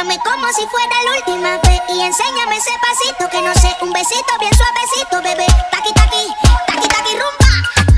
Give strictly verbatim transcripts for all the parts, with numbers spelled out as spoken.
Báilame como si fuera la última vez y enséñame ese pasito que no sé, un besito bien suavecito, bebé. Taqui taqui, taqui taqui rumba.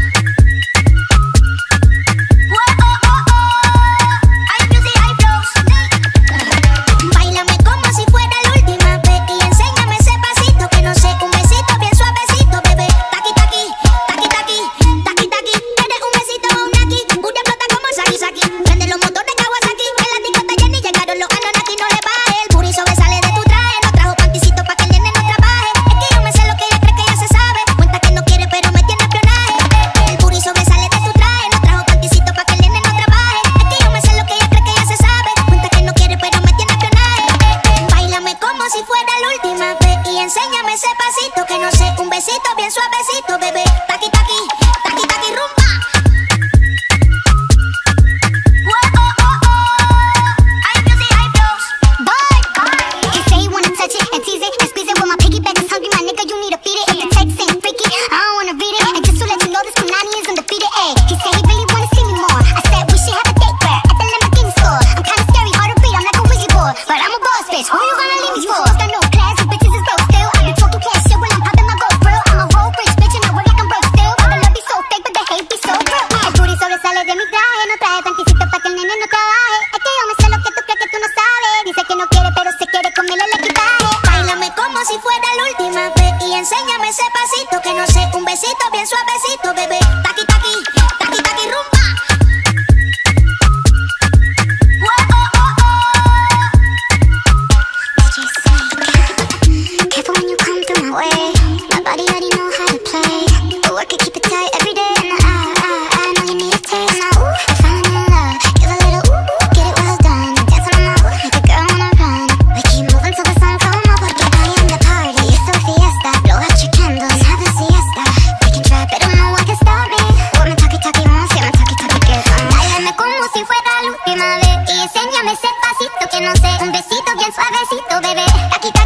Oh, oh, oh, oh. Hay music, hay flows. Báilame como si fuera la última vez y enséñame ese pasito que no sé, un besito bien suavecito, bebé. Taqui taqui, taqui taqui, taqui taqui. Eres un besito o un aquí, una flota como Saki Saki. Prende los motores Kawasaki, en la disco está llena y llegaron los Anunnaki, no le baje. El booty sobresale de tu traje, no trajo panticito pa' que el nene no trabaje. Es que yo me sé lo que ella cree que ya se sabe. Cuenta que no quiere pero me tiene espionaje. El booty sobresale de tu traje, no trajo panticito pa' que el nene no trabaje. Es que yo me sé lo que ella cree que ya se sabe. Cuenta que no quiere pero me tiene espionaje. Báilame como si fuera la última vez y enséñame ese pasito que no sé, un besito bien suavecito, bebé. Taqui taqui, taqui taqui rumba. Si fuera la última vez y enséñame ese pasito que no sé, un besito bien suavecito, bebé. Taqui taqui, taqui taqui rumba. Oh, oh, oh, oh. Careful when you come through my way. My body already know how to play, but work it, keep it tight every day. And I, I, I know you need a taste. Now, ooh, I'm falling in love. Give a little ooh, ooh, get it well done. Dance on my ooh, make a girl wanna run. We keep moving till the sun come up. Porque I am the party, it's so fiesta. Blow out your candles, have a siesta. We can try, but no one can stop me. What my talkie talkie wants, yeah, my talkie talkie girl. Báilame como si fuera la última vez y enséñame ese pasito que no sé, un besito bien suavecito, bebé. Taqui